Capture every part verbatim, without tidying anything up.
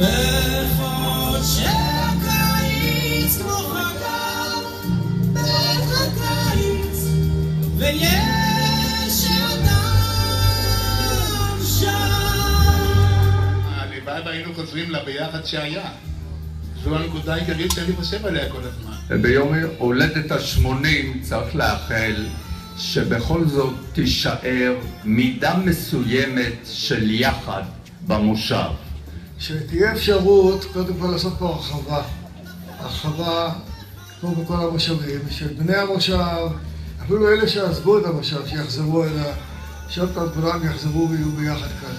בחודשי הקיץ כמו חגר בית הקיץ ויש אדם שם. הלוואי והיינו חוזרים לביחד שהיה. זו הנקודה העיקרית שאני חושב עליה כל הזמן. וביום הולדת השמונים צריך לאחל שבכל זאת תישאר מידה מסוימת של יחד במושב. שתהיה אפשרות קודם כל לעשות פה הרחבה. הרחבה כמו בכל המושבים, שבני המושב, אפילו אלה שעזבו את המושב, שיחזרו אליה, שעוד פעם כולם יחזרו ויהיו ביחד כאן.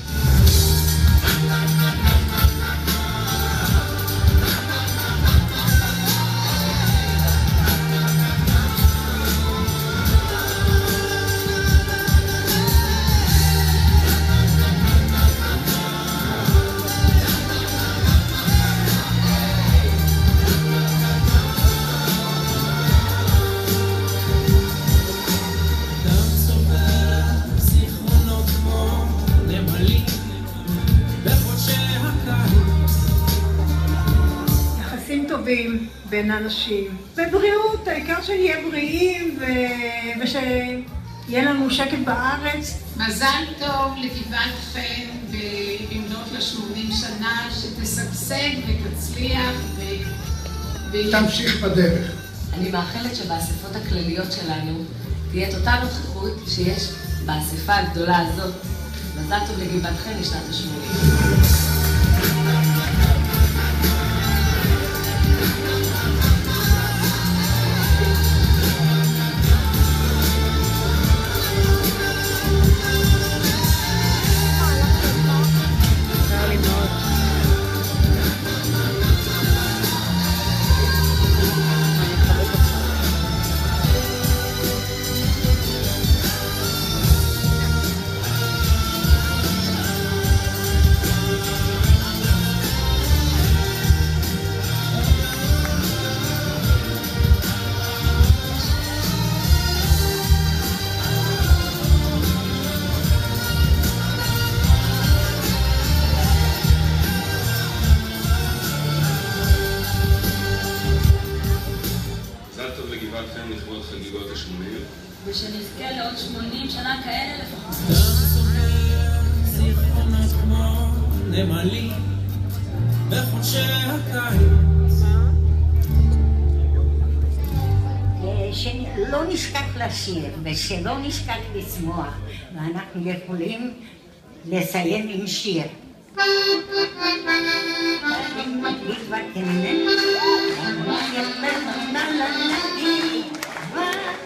טובים בין אנשים, בבריאות, העיקר שנהיה בריאים ו... ושיהיה לנו שקט בארץ. מזל טוב לגבעת חן במלאת לה שמונים שנה, שתשגשג ותצליח ו... תמשיך בדרך. אני מאחלת שבאספות הכלליות שלנו תהיה את אותה נוכחות שיש באספה הגדולה הזאת. מזל טוב לגבעת חן לשנת השמונים. לכבוד חגיגות השמונים ושנזכה לעוד שמונים שנה כאלה לפחות. גם זוכר זיכרונות כמו נמלים בחודשי הקיץ, שלא נשכח לשיר ושלא נשכח לשמוח, ואנחנו יכולים לסיים עם שיר. What